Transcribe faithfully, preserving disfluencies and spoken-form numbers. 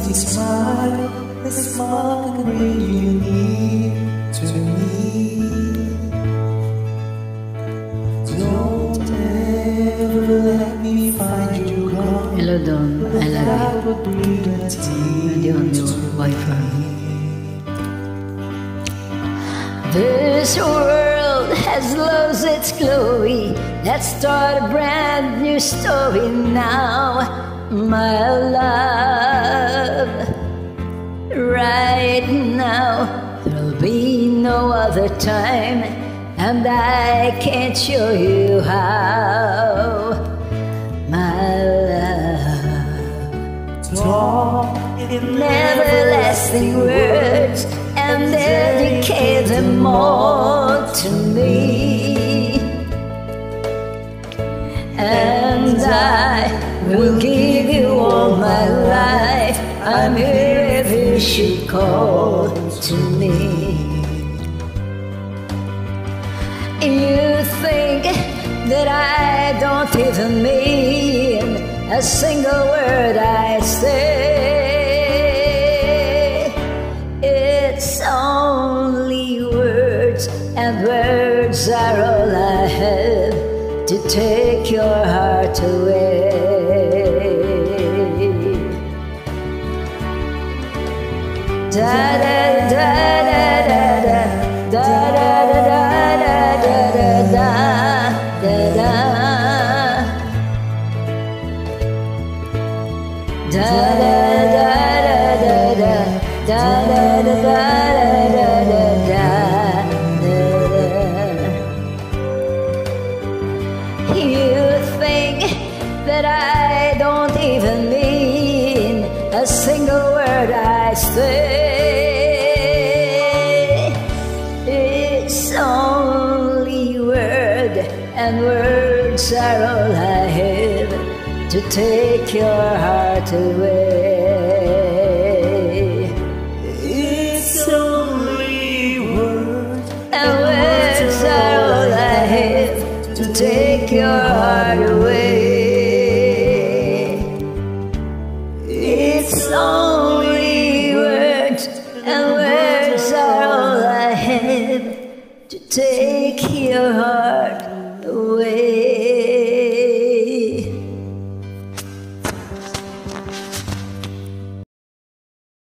sweet smile, the smile can bring you near to me. Don't ever let me find you gone. Hello, Don. I love That would be the you. You're the only boyfriend. This world has lost its glory. Let's start a brand new story now, my love. Right now, there'll be no other time, and I can't show you how, my love. Talk in Everlasting words and dedicate them all to me, and I will give you all my life. I'm here if you should call to me. You think that I don't even mean a single word I say. It's only words, and words are all I have to take your heart away. Da da da da da da da da da da da da da. Da da da da da da da da da da da da. You think that I don't even mean a single word I say. It's only word, and words are all I have to take your heart away. It's only words, And words are all I have to take your heart away. it's only